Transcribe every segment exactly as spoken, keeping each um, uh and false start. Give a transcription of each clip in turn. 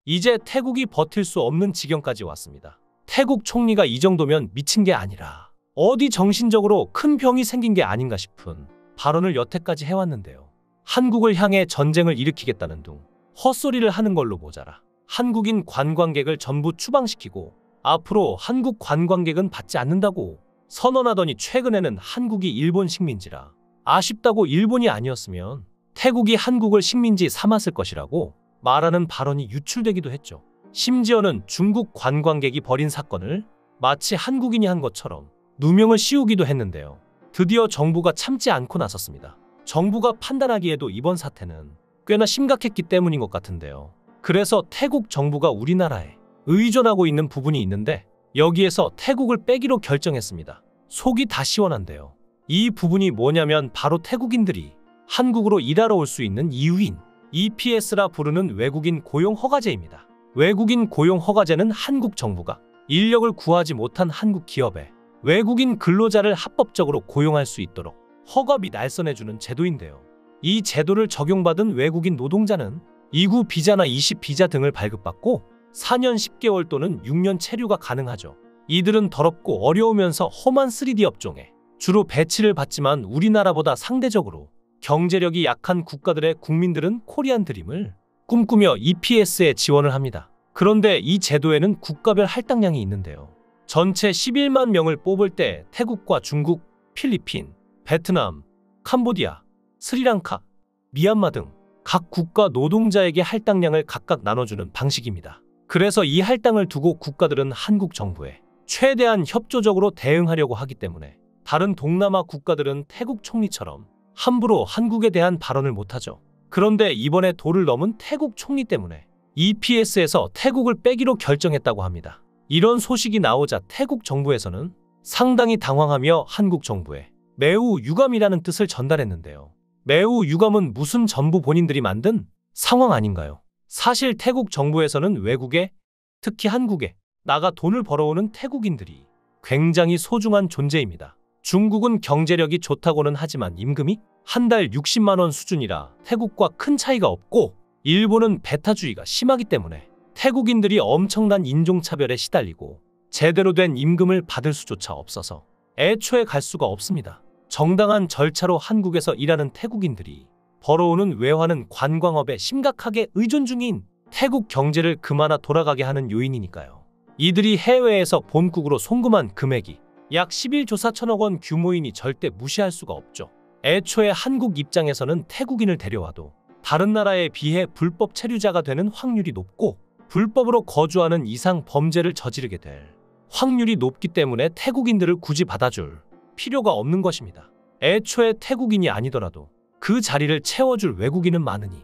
이제 태국이 버틸 수 없는 지경까지 왔습니다. 태국 총리가 이 정도면 미친 게 아니라 어디 정신적으로 큰 병이 생긴 게 아닌가 싶은 발언을 여태까지 해왔는데요. 한국을 향해 전쟁을 일으키겠다는 둥 헛소리를 하는 걸로 모자라 한국인 관광객을 전부 추방시키고 앞으로 한국 관광객은 받지 않는다고 선언하더니 최근에는 한국이 일본 식민지라 아쉽다고 일본이 아니었으면 태국이 한국을 식민지 삼았을 것이라고 말하는 발언이 유출되기도 했죠. 심지어는 중국 관광객이 벌인 사건을 마치 한국인이 한 것처럼 누명을 씌우기도 했는데요. 드디어 정부가 참지 않고 나섰습니다. 정부가 판단하기에도 이번 사태는 꽤나 심각했기 때문인 것 같은데요. 그래서 태국 정부가 우리나라에 의존하고 있는 부분이 있는데 여기에서 태국을 빼기로 결정했습니다. 속이 다 시원한데요. 이 부분이 뭐냐면 바로 태국인들이 한국으로 일하러 올 수 있는 이유인 이피에스라 부르는 외국인 고용 허가제입니다. 외국인 고용 허가제는 한국 정부가 인력을 구하지 못한 한국 기업에 외국인 근로자를 합법적으로 고용할 수 있도록 허가비 날선해주는 제도인데요. 이 제도를 적용받은 외국인 노동자는 이 구 비자나 이십 비자 등을 발급받고 사 년 십 개월 또는 육 년 체류가 가능하죠. 이들은 더럽고 어려우면서 험한 쓰리디 업종에 주로 배치를 받지만 우리나라보다 상대적으로 경제력이 약한 국가들의 국민들은 코리안 드림을 꿈꾸며 이피에스에 지원을 합니다. 그런데 이 제도에는 국가별 할당량이 있는데요. 전체 십일만 명을 뽑을 때 태국과 중국, 필리핀, 베트남, 캄보디아, 스리랑카, 미얀마 등 각 국가 노동자에게 할당량을 각각 나눠주는 방식입니다. 그래서 이 할당을 두고 국가들은 한국 정부에 최대한 협조적으로 대응하려고 하기 때문에 다른 동남아 국가들은 태국 총리처럼 함부로 한국에 대한 발언을 못하죠. 그런데 이번에 도를 넘은 태국 총리 때문에 이피에스에서 태국을 빼기로 결정했다고 합니다. 이런 소식이 나오자 태국 정부에서는 상당히 당황하며 한국 정부에 매우 유감이라는 뜻을 전달했는데요. 매우 유감은 무슨 전부 본인들이 만든 상황 아닌가요? 사실 태국 정부에서는 외국에, 특히 한국에 나가 돈을 벌어오는 태국인들이 굉장히 소중한 존재입니다. 중국은 경제력이 좋다고는 하지만 임금이 한 달 육십만 원 수준이라 태국과 큰 차이가 없고 일본은 배타주의가 심하기 때문에 태국인들이 엄청난 인종차별에 시달리고 제대로 된 임금을 받을 수조차 없어서 애초에 갈 수가 없습니다. 정당한 절차로 한국에서 일하는 태국인들이 벌어오는 외화는 관광업에 심각하게 의존 중인 태국 경제를 그마나 돌아가게 하는 요인이니까요. 이들이 해외에서 본국으로 송금한 금액이 약 십일조 사천억 원 규모이니 절대 무시할 수가 없죠. 애초에 한국 입장에서는 태국인을 데려와도 다른 나라에 비해 불법 체류자가 되는 확률이 높고 불법으로 거주하는 이상 범죄를 저지르게 될 확률이 높기 때문에 태국인들을 굳이 받아줄 필요가 없는 것입니다. 애초에 태국인이 아니더라도 그 자리를 채워줄 외국인은 많으니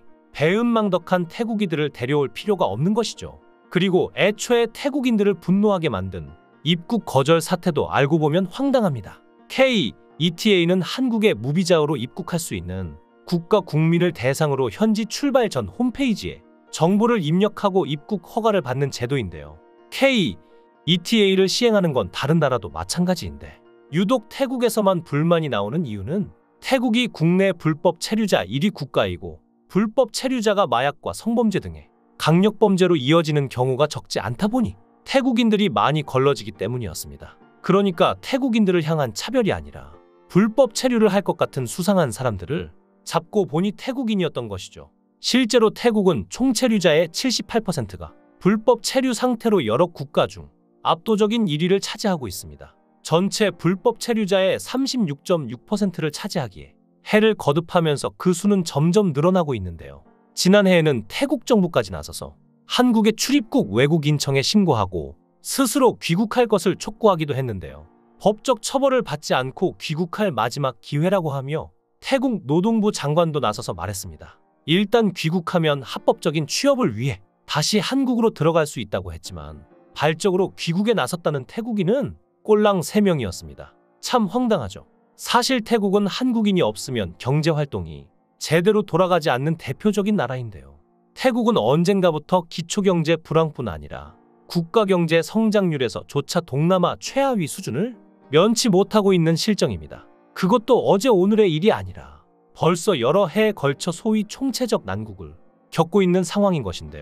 배은망덕한 태국인들을 데려올 필요가 없는 것이죠. 그리고 애초에 태국인들을 분노하게 만든 입국 거절 사태도 알고 보면 황당합니다. 케이 이티에이는 한국에 무비자로 입국할 수 있는 국가 국민을 대상으로 현지 출발 전 홈페이지에 정보를 입력하고 입국 허가를 받는 제도인데요. 케이 이티에이를 시행하는 건 다른 나라도 마찬가지인데 유독 태국에서만 불만이 나오는 이유는 태국이 국내 불법 체류자 일 위 국가이고 불법 체류자가 마약과 성범죄 등의 강력범죄로 이어지는 경우가 적지 않다 보니 태국인들이 많이 걸러지기 때문이었습니다. 그러니까 태국인들을 향한 차별이 아니라 불법 체류를 할 것 같은 수상한 사람들을 잡고 보니 태국인이었던 것이죠. 실제로 태국은 총 체류자의 칠십팔 퍼센트가 불법 체류 상태로 여러 국가 중 압도적인 일 위를 차지하고 있습니다. 전체 불법 체류자의 삼십육 점 육 퍼센트를 차지하기에 해를 거듭하면서 그 수는 점점 늘어나고 있는데요. 지난해에는 태국 정부까지 나서서 한국의 출입국 외국인청에 신고하고 스스로 귀국할 것을 촉구하기도 했는데요. 법적 처벌을 받지 않고 귀국할 마지막 기회라고 하며 태국 노동부 장관도 나서서 말했습니다. 일단 귀국하면 합법적인 취업을 위해 다시 한국으로 들어갈 수 있다고 했지만 발적으로 귀국에 나섰다는 태국인은 꼴랑 세 명이었습니다. 참 황당하죠. 사실 태국은 한국인이 없으면 경제활동이 제대로 돌아가지 않는 대표적인 나라인데요. 태국은 언젠가부터 기초경제 불황뿐 아니라 국가경제 성장률에서조차 동남아 최하위 수준을 면치 못하고 있는 실정입니다. 그것도 어제 오늘의 일이 아니라 벌써 여러 해에 걸쳐 소위 총체적 난국을 겪고 있는 상황인 것인데요.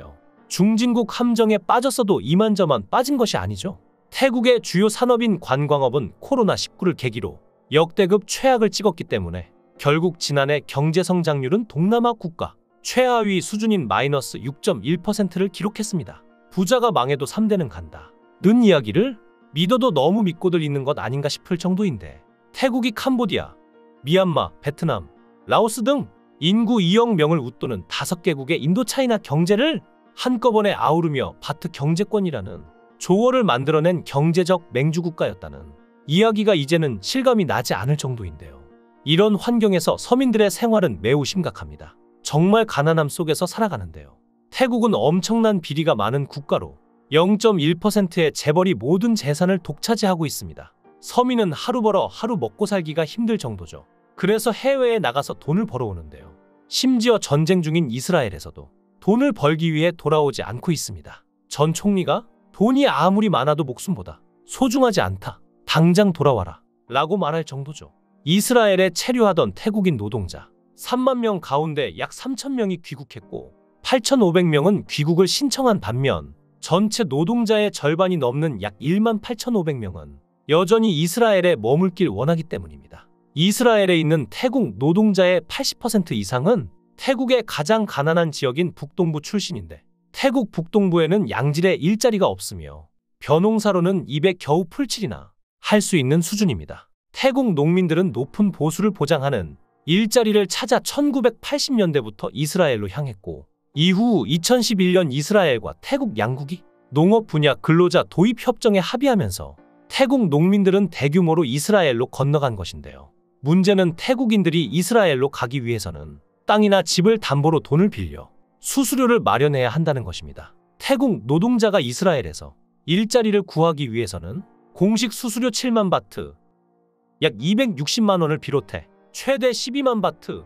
중진국 함정에 빠졌어도 이만저만 빠진 것이 아니죠. 태국의 주요 산업인 관광업은 코로나 십구를 계기로 역대급 최악을 찍었기 때문에 결국 지난해 경제 성장률은 동남아 국가 최하위 수준인 마이너스 육 점 일 퍼센트를 기록했습니다. 부자가 망해도 삼 대는 간다 는 이야기를 믿어도 너무 믿고들 있는 것 아닌가 싶을 정도인데, 태국이 캄보디아, 미얀마, 베트남, 라오스 등 인구 이억 명을 웃도는 다섯 개국의 인도차이나 경제를 한꺼번에 아우르며 바트 경제권이라는 조어를 만들어낸 경제적 맹주국가였다는 이야기가 이제는 실감이 나지 않을 정도인데요. 이런 환경에서 서민들의 생활은 매우 심각합니다. 정말 가난함 속에서 살아가는데요. 태국은 엄청난 비리가 많은 국가로 영 점 일 퍼센트의 재벌이 모든 재산을 독차지하고 있습니다. 서민은 하루 벌어 하루 먹고 살기가 힘들 정도죠. 그래서 해외에 나가서 돈을 벌어오는데요. 심지어 전쟁 중인 이스라엘에서도 돈을 벌기 위해 돌아오지 않고 있습니다. 전 총리가 돈이 아무리 많아도 목숨보다 소중하지 않다, 당장 돌아와라 라고 말할 정도죠. 이스라엘에 체류하던 태국인 노동자 삼만 명 가운데 약 삼천 명이 귀국했고 팔천오백 명은 귀국을 신청한 반면 전체 노동자의 절반이 넘는 약 일만 팔천오백 명은 여전히 이스라엘에 머물길 원하기 때문입니다. 이스라엘에 있는 태국 노동자의 팔십 퍼센트 이상은 태국의 가장 가난한 지역인 북동부 출신인데, 태국 북동부에는 양질의 일자리가 없으며 벼농사로는 입에 겨우 풀칠이나 할 수 있는 수준입니다. 태국 농민들은 높은 보수를 보장하는 일자리를 찾아 천구백팔십 년대부터 이스라엘로 향했고, 이후 이천십일 년 이스라엘과 태국 양국이 농업 분야 근로자 도입 협정에 합의하면서 태국 농민들은 대규모로 이스라엘로 건너간 것인데요. 문제는 태국인들이 이스라엘로 가기 위해서는 땅이나 집을 담보로 돈을 빌려 수수료를 마련해야 한다는 것입니다. 태국 노동자가 이스라엘에서 일자리를 구하기 위해서는 공식 수수료 칠만 바트, 약 이백육십만 원을 비롯해 최대 십이만 바트,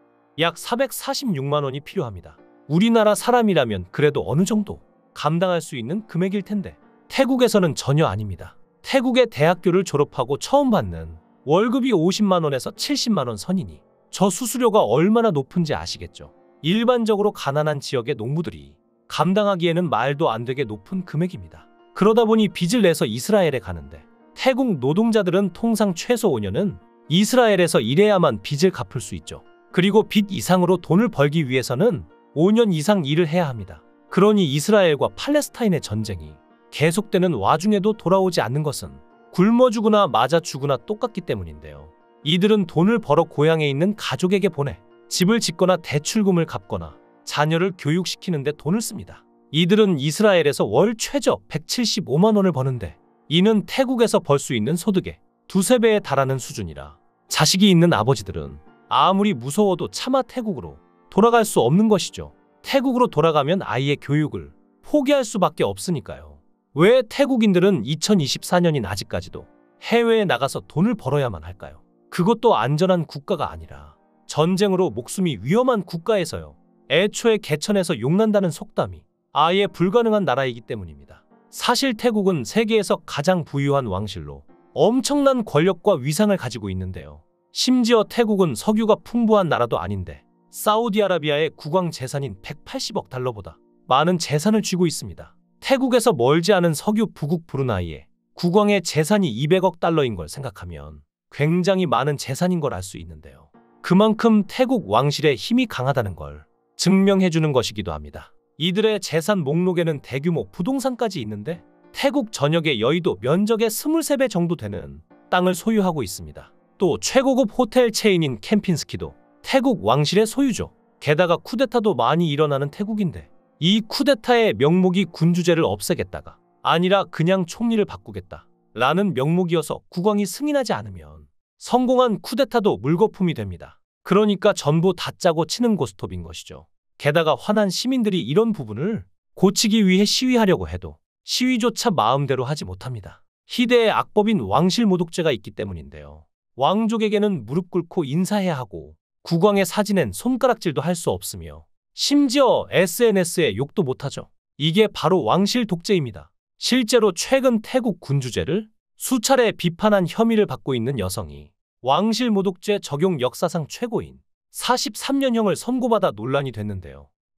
약 사백사십육만 원이 필요합니다. 우리나라 사람이라면 그래도 어느 정도 감당할 수 있는 금액일 텐데 태국에서는 전혀 아닙니다. 태국의 대학교를 졸업하고 처음 받는 월급이 오십만 원에서 칠십만 원 선이니 저 수수료가 얼마나 높은지 아시겠죠? 일반적으로 가난한 지역의 농부들이 감당하기에는 말도 안 되게 높은 금액입니다. 그러다 보니 빚을 내서 이스라엘에 가는데, 태국 노동자들은 통상 최소 오 년은 이스라엘에서 일해야만 빚을 갚을 수 있죠. 그리고 빚 이상으로 돈을 벌기 위해서는 오 년 이상 일을 해야 합니다. 그러니 이스라엘과 팔레스타인의 전쟁이 계속되는 와중에도 돌아오지 않는 것은 굶어 죽으나 맞아 죽으나 똑같기 때문인데요. 이들은 돈을 벌어 고향에 있는 가족에게 보내 집을 짓거나 대출금을 갚거나 자녀를 교육시키는데 돈을 씁니다. 이들은 이스라엘에서 월 최저 백칠십오만 원을 버는데, 이는 태국에서 벌 수 있는 소득의 두세 배에 달하는 수준이라 자식이 있는 아버지들은 아무리 무서워도 차마 태국으로 돌아갈 수 없는 것이죠. 태국으로 돌아가면 아이의 교육을 포기할 수밖에 없으니까요. 왜 태국인들은 이천이십사 년인 아직까지도 해외에 나가서 돈을 벌어야만 할까요? 그것도 안전한 국가가 아니라 전쟁으로 목숨이 위험한 국가에서요. 애초에 개천에서 용난다는 속담이 아예 불가능한 나라이기 때문입니다. 사실 태국은 세계에서 가장 부유한 왕실로 엄청난 권력과 위상을 가지고 있는데요. 심지어 태국은 석유가 풍부한 나라도 아닌데 사우디아라비아의 국왕 재산인 백팔십억 달러보다 많은 재산을 쥐고 있습니다. 태국에서 멀지 않은 석유 부국 브루나이에 국왕의 재산이 이백억 달러인 걸 생각하면 굉장히 많은 재산인 걸 알 수 있는데요. 그만큼 태국 왕실의 힘이 강하다는 걸 증명해주는 것이기도 합니다. 이들의 재산 목록에는 대규모 부동산까지 있는데, 태국 전역의 여의도 면적의 이십삼 배 정도 되는 땅을 소유하고 있습니다. 또 최고급 호텔 체인인 캠핀스키도 태국 왕실의 소유죠. 게다가 쿠데타도 많이 일어나는 태국인데, 이 쿠데타의 명목이 군주제를 없애겠다가 아니라 그냥 총리를 바꾸겠다 라는 명목이어서 국왕이 승인하지 않으면 성공한 쿠데타도 물거품이 됩니다. 그러니까 전부 다 짜고 치는 고스톱인 것이죠. 게다가 화난 시민들이 이런 부분을 고치기 위해 시위하려고 해도 시위조차 마음대로 하지 못합니다. 희대의 악법인 왕실모독죄가 있기 때문인데요. 왕족에게는 무릎 꿇고 인사해야 하고 국왕의 사진엔 손가락질도 할 수 없으며 심지어 에스엔에스에 욕도 못하죠. 이게 바로 왕실 독재입니다. 실제로 최근 태국 군주제를 수차례 비판한 혐의를 받고 있는 여성이 왕실 모독죄 적용 역사상 최고인 사십삼 년형을 선고받아 논란이 됐는데요.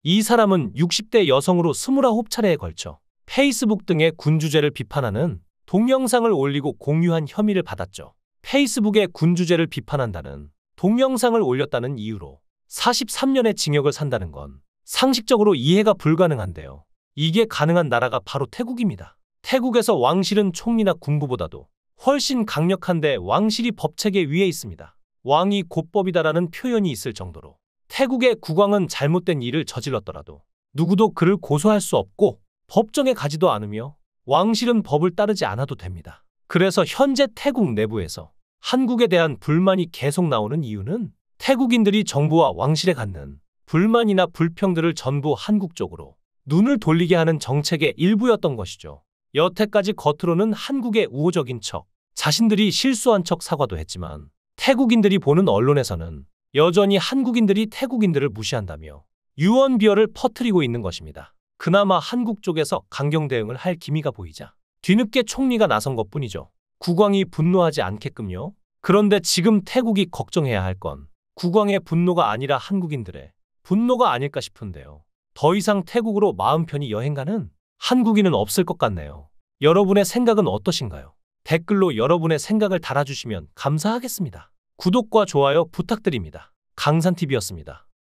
이 사람은 육십 대 여성으로 스물아홉 차례에 걸쳐 페이스북 등의 군주제를 비판하는 동영상을 올리고 공유한 혐의를 받았죠. 페이스북에 군주제를 비판한다는 동영상을 올렸다는 이유로 사십삼 년의 징역을 산다는 건 상식적으로 이해가 불가능한데요. 이게 가능한 나라가 바로 태국입니다. 태국에서 왕실은 총리나 군부보다도 훨씬 강력한데 왕실이 법체계 위에 있습니다. 왕이 곧 법이다라는 표현이 있을 정도로 태국의 국왕은 잘못된 일을 저질렀더라도 누구도 그를 고소할 수 없고 법정에 가지도 않으며 왕실은 법을 따르지 않아도 됩니다. 그래서 현재 태국 내부에서 한국에 대한 불만이 계속 나오는 이유는 태국인들이 정부와 왕실에 갖는 불만이나 불평들을 전부 한국 쪽으로 눈을 돌리게 하는 정책의 일부였던 것이죠. 여태까지 겉으로는 한국의 우호적인 척, 자신들이 실수한 척 사과도 했지만 태국인들이 보는 언론에서는 여전히 한국인들이 태국인들을 무시한다며 유언비어를 퍼뜨리고 있는 것입니다. 그나마 한국 쪽에서 강경 대응을 할 기미가 보이자 뒤늦게 총리가 나선 것뿐이죠. 국왕이 분노하지 않게끔요. 그런데 지금 태국이 걱정해야 할 건 국왕의 분노가 아니라 한국인들의 분노가 아닐까 싶은데요. 더 이상 태국으로 마음 편히 여행 가는 한국인은 없을 것 같네요. 여러분의 생각은 어떠신가요? 댓글로 여러분의 생각을 달아주시면 감사하겠습니다. 구독과 좋아요 부탁드립니다. 강산티비였습니다.